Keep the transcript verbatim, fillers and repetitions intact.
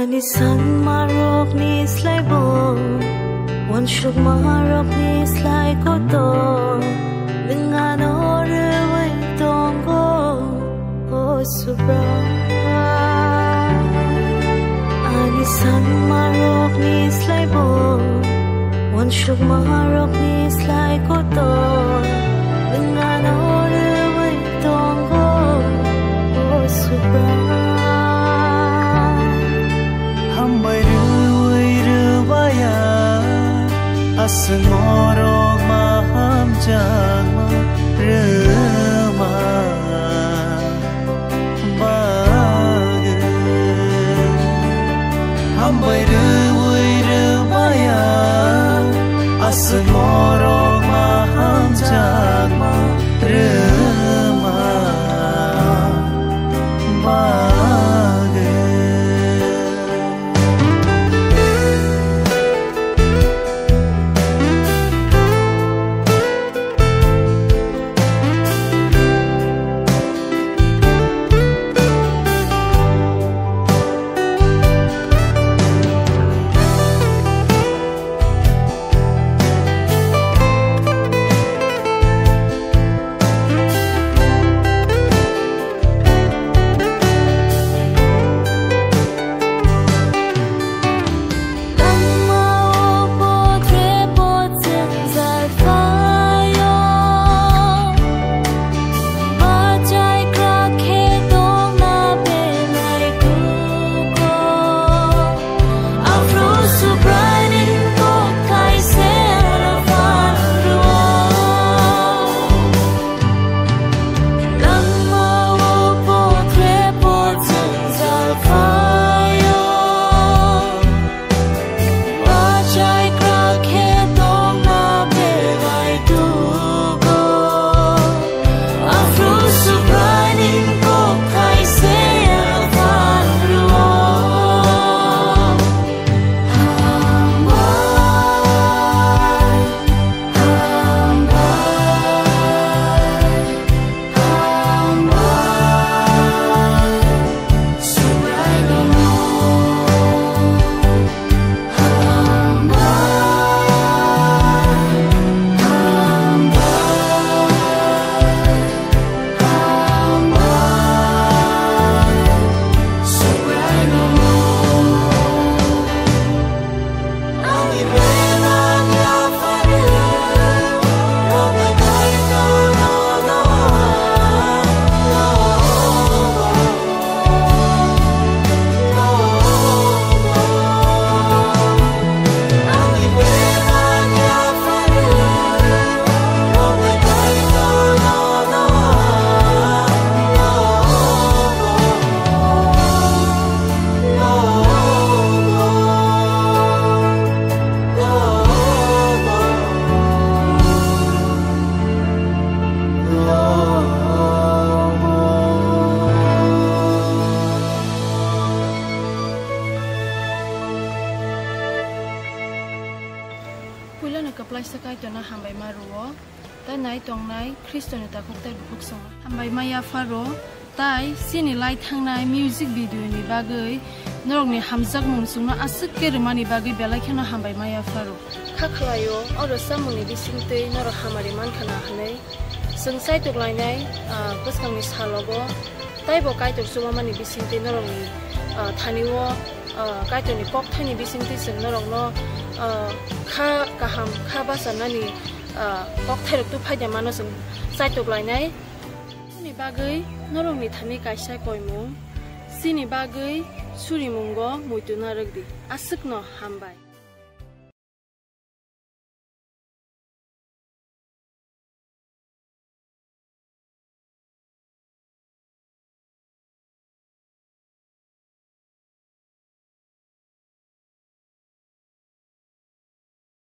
Ani Sanmani rokni Slaibo, wan shuk ma rokni Slaibo to, dengan orang tonggo oh subra. Ani Sanmani rokni Slaibo, wan shuk ma rokni Slaibo to, dengan orang tonggo oh subra. Asmorok maham jama rema bage hambai ruwai rubaya asmorok maham jama rema bage. Kaplai sakai to na hambai maruo ta nai tong nai Kristo ta khoktai buk song hambai maya faro tai sini lai thangnai music video ni bagai norok ni hamjak mung sungna asuk ke rumani bagai belai khana hambai maya faro khakhlayo oro samuni bisingte norok hamari man khana hanai sungsai toklai nai paskang ni salogo tai bo kai tok suma mani bisingte norok ni thaniwo kai to ni pok thani bisingte sung norok no kha kaham kha basanani pok thairok tu phaida mano sung sai toklai nai ni bagai norok ni thani kaisa koimung sini bagai suri mungo muituna ragdi asuk no hambai.